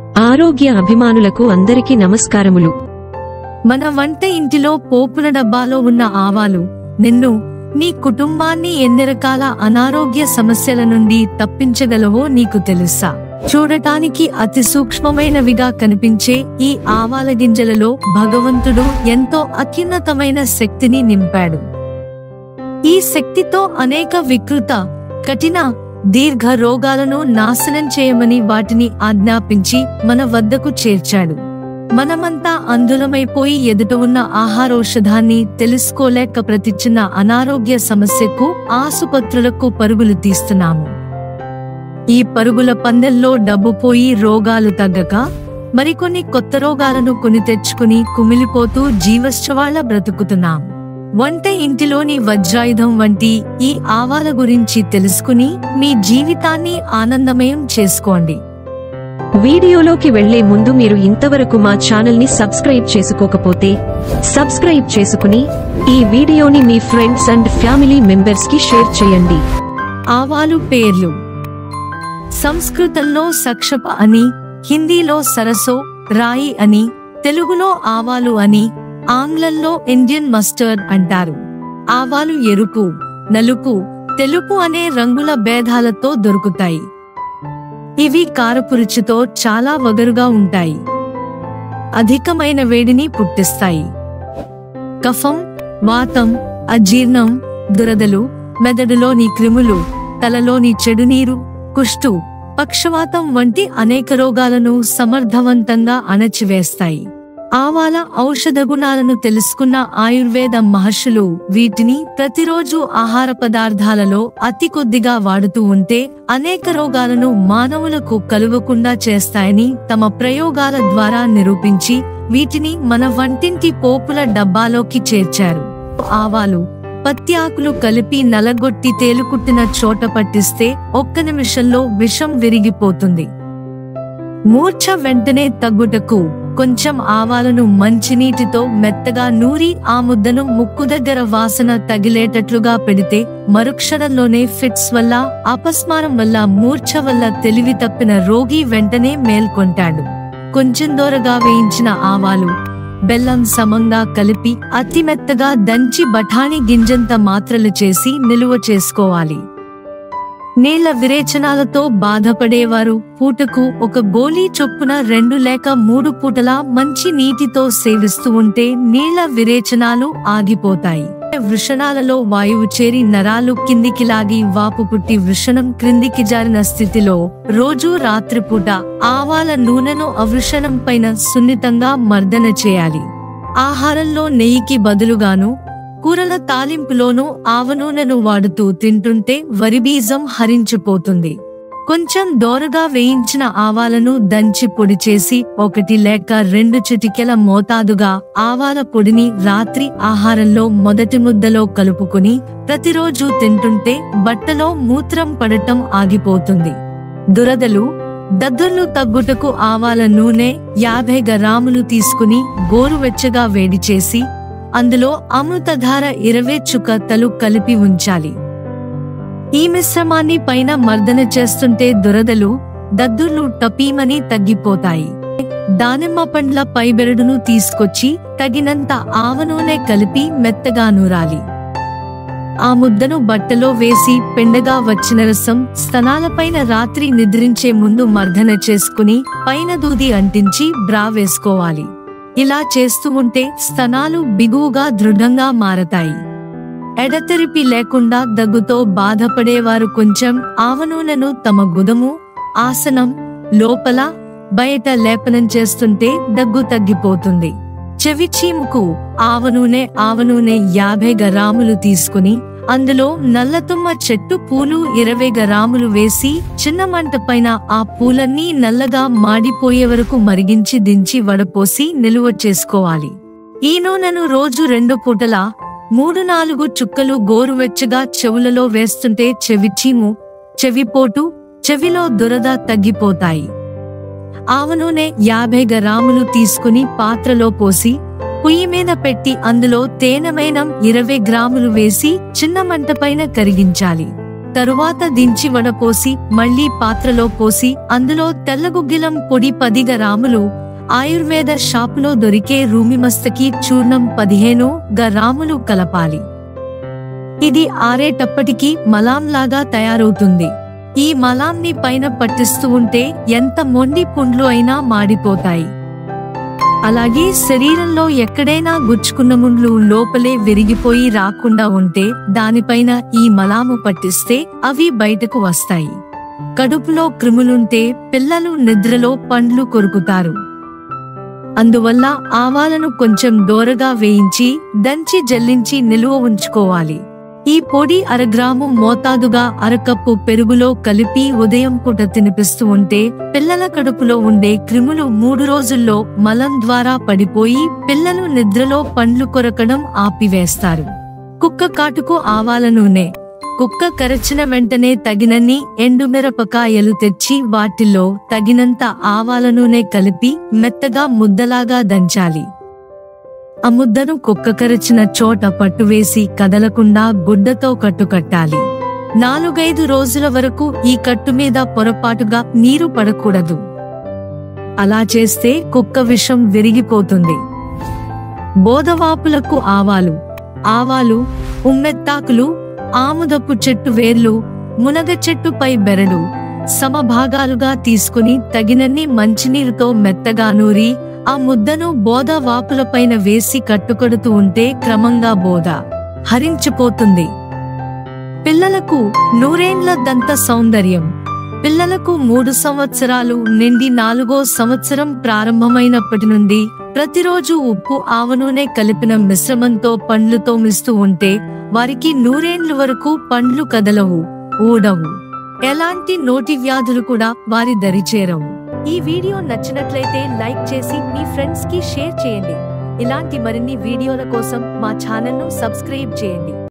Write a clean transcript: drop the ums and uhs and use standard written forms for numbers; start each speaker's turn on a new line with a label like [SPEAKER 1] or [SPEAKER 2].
[SPEAKER 1] ఆరోగ్య అభిమానులకు అందరికీ నమస్కారములు.
[SPEAKER 2] మన వంట ఇంటిలో పోపుల డబ్బాలో ఉన్న ఆవాలు నిన్ను, నీ కుటుంబాన్ని ఎన్ని రకాల అనారోగ్య సమస్యల నుండి తప్పించగలవో నీకు తెలుసా? చూడటానికి అతి సూక్ష్మమైనవిగా కనిపించే ఈ ఆవాల గింజలలో భగవంతుడు ఎంతో అత్యున్నతమైన శక్తిని నింపాడు. ఈ శక్తితో అనేక వికృత, కఠిన, దీర్ఘ రోగాలను నాశనం చేయమని వాటిని ఆజ్ఞాపించి మన వద్దకు చేర్చాడు. మనమంతా అందులమైపోయి ఎదుట ఉన్న ఆహారౌషధాన్ని తెలుసుకోలేక ప్రతి చిన్న అనారోగ్య సమస్యకు ఆసుపత్రులకు పరుగులు తీస్తున్నాము. ఈ పరుగుల పందెల్లో డబ్బు పోయి రోగాలు తగ్గక మరికొన్ని కొత్త రోగాలను కొని తెచ్చుకుని కుమిలిపోతూ జీవశ్చవాళ్ల బ్రతుకుతున్నాం. వంట ఇంటిలోని వజ్రాయుధం వంటి ఈ ఆవాల గురించి తెలుసుకుని మీ జీవితాన్ని ఆనందమయం చేసుకోండి.
[SPEAKER 1] వీడియోలోకి వెళ్లే ముందు మీరు ఇంతవరకు మా ఛానల్ ని సబ్స్క్రైబ్ చేసుకోకపోతే సబ్స్క్రైబ్ చేసుకుని ఈ వీడియోని మీ ఫ్రెండ్స్ అండ్ ఫ్యామిలీ మెంబర్స్ కి షేర్ చేయండి.
[SPEAKER 2] ఆవాలు పేర్లు: సంస్కృతంలో సక్షప అని, హిందీలో సరసో, రాయి అని, తెలుగులో ఆవాలు అని, ఆంగ్లంలో ఇండియన్ మస్టర్డ్ అంటారు. ఆవాలు ఎరుపు, నలుపు, తెలుపు అనే రంగుల భేదాలతో దొరుకుతాయి. ఇవి కారపు రుచితో చాలా వగరుగా ఉంటాయి. అధికమైన వేడిని పుట్టిస్తాయి. కఫం, వాతం, అజీర్ణం, దురదలు, మెదడులోని క్రిములు, తలలోని చెడు నీరు, కుష్టు, పక్షవాతం వంటి అనేక రోగాలను సమర్థవంతంగా అణచివేస్తాయి. ఆవాల ఔషధ గుణాలను తెలుసుకున్న ఆయుర్వేద మహర్షులు వీటిని ప్రతిరోజు ఆహార పదార్థాలలో అతి కొద్దిగా వాడుతూ ఉంటే అనేక రోగాలను మానవులకు కలుగకుండా చేస్తాయని తమ ప్రయోగాల ద్వారా నిరూపించి వీటిని మన వంటింటి పోపుల డబ్బాలోకి చేర్చారు. ఆవాలు, పత్తి ఆకులు కలిపి నలగొట్టి తేలుకుట్టిన చోట పట్టిస్తే ఒక్క నిమిషంలో విషం విరిగిపోతుంది. మూర్ఛ వెంటనే తగ్గుటకు కొంచెం ఆవాలను మంచినీటితో మెత్తగా నూరి ఆ ముద్దను ముక్కు దగ్గర వాసన తగిలేటట్లుగా పెడితే మరుక్షణంలోనే ఫిట్స్ వల్ల, అపస్మారం వల్ల, మూర్ఛ వల్ల తెలివి తప్పిన రోగి వెంటనే మేల్కొంటాడు. కొంచెం దోరగా వేయించిన ఆవాలు, బెల్లం సమంగా కలిపి అతి మెత్తగా దంచి బఠానీ గింజంత మాత్రలు చేసి నిలువ చేసుకోవాలి. నీళ్ల విరేచనాలతో బాధపడేవారు పూటకు ఒక గోళీ చొప్పున 2 లేక 3 పూటలా మంచి నీటితో సేవిస్తూ ఉంటే నీళ్ల విరేచనాలు ఆగిపోతాయి. వృషణాలలో వాయువు చేరి నరాలు కిందికి లాగి వాపు పుట్టి వృషణం క్రిందికి జారిన స్థితిలో రోజూ రాత్రిపూట ఆవాల నూనెను అవృషణం పైన సున్నితంగా మర్దన చేయాలి. ఆహారంలో నెయ్యికి బదులుగాను కూరల తాలింపులోనూ ఆవనూనెను వాడుతూ తింటుంటే వరిబీజం హరించిపోతుంది. కొంచెం దోరగా వేయించిన ఆవాలను దంచి పొడి చేసి 1 లేక 2 చిటికెల మోతాదుగా ఆవాల పొడిని రాత్రి ఆహారంలో మొదటి ముద్దలో కలుపుకుని ప్రతిరోజు తింటుంటే బట్టలో మూత్రం పడటం ఆగిపోతుంది. దురదలు, దద్దుర్లు తగ్గుటకు ఆవాల నూనె 50 గ్రాములు తీసుకుని గోరువెచ్చగా వేడి చేసి అందులో అమృతధార 20 చుక్కలు కలిపి ఉంచాలి. ఈ మిశ్రమాన్ని పైన మర్దన చేస్తుంటే దురదలు, దద్దుర్లు టపీమని తగ్గిపోతాయి. దానిమ్మ పండ్ల పైబెరడును తీసుకొచ్చి తగినంత ఆవనూనె కలిపి మెత్తగా నూరాలి. ఆ ముద్దను బట్టలో వేసి పెండగా వచ్చిన రసం స్తనాలపైన రాత్రి నిద్రించే ముందు మర్దన చేసుకుని పైన దూది అంటించి బ్రా వేసుకోవాలి. ఇలా చేస్తూ ఉంటే స్తనాలు బిగువుగా దృఢంగా మారతాయి. ఎడతెరిపి లేకుండా దగ్గుతో బాధపడేవారు కొంచెం ఆవనూనెను తమ గుదము, ఆసనం, లోపల, బయట లేపనం చేస్తుంటే దగ్గు తగ్గిపోతుంది. చెవి చీముకు ఆవనూనె 50 గ్రాములు తీసుకుని అందులో నల్లతుమ్మ చెట్టు పూలు 20 గ్రాములు వేసి చిన్న మంట పైన ఆ పూలన్నీ నల్లగా మాడిపోయే వరకు మరిగించి దించి వడపోసి నిలువ చేసుకోవాలి. ఈ నూనెను రోజు 2 పూటలా 3-4 చుక్కలు గోరువెచ్చగా చెవులలో వేస్తుంటే చెవిచీము, చెవిపోటు, చెవిలో దురద తగ్గిపోతాయి. ఆవనూనె 50 గ్రాములు తీసుకుని పాత్రలో పోసి పొయ్యి మీద పెట్టి అందులో తేనెమైనం 20 గ్రాములు వేసి చిన్న మంట పైన కరిగించాలి. తరువాత దించి వడపోసి మళ్లీ పాత్రలో పోసి అందులో తెల్లగుగ్గిలం పొడి 10 గ్రాములు, ఆయుర్వేద షాపులో దొరికే రూమిమస్తకి చూర్ణం 15 గ్రాములు కలపాలి. ఇది ఆరేటప్పటికి మలాంలాగా తయారవుతుంది. ఈ మలాంని పైన పట్టిస్తూ ఉంటే ఎంత మొండి పుండ్లు అయినా మాడిపోతాయి. అలాగే శరీరంలో ఎక్కడైనా గుచ్చుకున్న ముండ్లు లోపలే విరిగిపోయి రాకుండా ఉంటే దానిపైన ఈ మలాము పట్టిస్తే అవి బయటకు వస్తాయి. కడుపులో క్రిములుంటే పిల్లలు నిద్రలో పండ్లు కొరుకుతారు. అందువల్ల ఆవాలను కొంచెం దోరగా వేయించి దంచి జల్లించి నిలువ ఉంచుకోవాలి. ఈ పొడి 1/2 గ్రాము మోతాదుగా 1/2 కప్పు పెరుగులో కలిపి ఉదయం పూట తినిపిస్తూ ఉంటే పిల్లల కడుపులో ఉండే క్రిములు 3 రోజుల్లో మలం ద్వారా పడిపోయి పిల్లలు నిద్రలో పండ్లు కొరకడం ఆపివేస్తారు. కుక్క కాటుకు ఆవాల నూనె. కుక్క కరచిన వెంటనే తగినన్ని ఎండుమిరపకాయలు తెచ్చి వాటిల్లో తగినంత ఆవాల నూనె కలిపి మెత్తగా ముద్దలాగా దంచాలి. ఆ ముద్దను కుక్క కరచిన చోట పట్టువేసి కదలకుండా గుడ్డతో కట్టుకట్టాలి. 4-5 రోజుల వరకు ఈ కట్టు మీద పొరపాటుగా నీరు పడకూడదు. అలా చేస్తే కుక్క విషం విరిగిపోతుంది. బోదవాపులకు ఆవాలు. ఆవాలు, ఉమ్మెత్తాకులు, ఆముదపు చెట్టు వేర్లు, మునగ చెట్టుపై బెరడు సమభాగాలుగా తీసుకుని తగినన్ని మంచినీరుతో మెత్తగా నూరి ఆ ముద్దను బోద వాపులపైన వేసి కట్టుకడుతూ ఉంటే క్రమంగా బోద హరించిపోతుంది. పిల్లలకు 100 ఏండ్ల దంత సౌందర్యం. పిల్లలకు 3 సంవత్సరాలు నిండి 4వ సంవత్సరం ప్రారంభమైనప్పటి నుండి ప్రతిరోజు ఉప్పు ఆవ నూనె కలిపిన మిశ్రమంతో పండ్లు తోమిస్తూ ఉంటే వారికి 100 ఏండ్ల వరకు పండ్లు కదలవు, ఊడవు. ఎలాంటి నోటి వ్యాధులు కూడా వారి దరిచేరవు. ఈ వీడియో నచ్చినట్లయితే లైక్ చేసి మీ ఫ్రెండ్స్ కి షేర్ చేయండి. ఇలాంటి మరిన్ని వీడియోల కోసం మా ఛానల్ ను సబ్స్క్రైబ్ చేయండి.